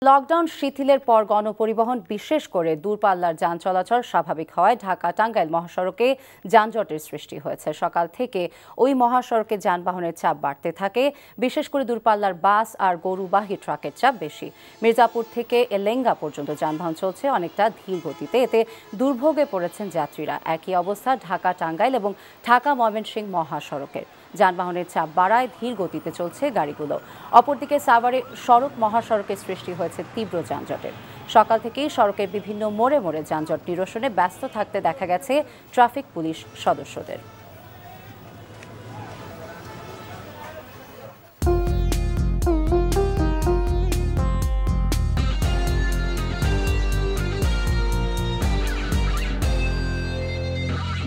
Lockdown শিথিলের পর গণপরিবহন বিশেষ করে দূরপাল্লার যান চলাচল স্বাভাবিক হওয়ায় ঢাকা টাঙ্গাইল মহাসড়কে যানজটের সৃষ্টি হয়েছে। সকাল থেকে ওই মহাসড়কে যানবাহনের চাপ বাড়তে থাকে, বিশেষ করে দূরপাল্লার বাস আর গরুবাহী ট্রাকের চাপ বেশি। মির্জাপুর থেকে এলেঙ্গা পর্যন্ত যানবাহন চলছে অনেকটা ধীর গতিতে, এতে দুর্ভোগে পড়েছেন যাত্রীরা। একই অবস্থা ঢাকা টাঙ্গাইল এবং ঢাকা ময়মনসিংহ মহাসড়কের। যানবাহনের চাপ বাড়ায় ধীর গতিতে চলছে গাড়িগুলো। অপরদিকে সাভারে সড়ক মহাসড়কে সৃষ্টি হয়েছে তীব্র যানজটের। সকাল থেকেই সড়কের বিভিন্ন মোড়ে মোড়ে যানজট নিরসনে ব্যস্ত থাকতে দেখা গেছে ট্রাফিক পুলিশ সদস্যদের।